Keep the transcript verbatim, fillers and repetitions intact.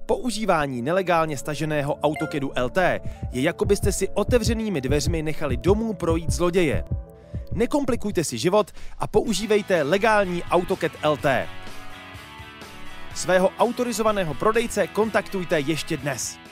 Používání nelegálně staženého AutoCADu L T je, jako byste si otevřenými dveřmi nechali domů projít zloděje. Nekomplikujte si život a používejte legální AutoCAD L T. Svého autorizovaného prodejce kontaktujte ještě dnes.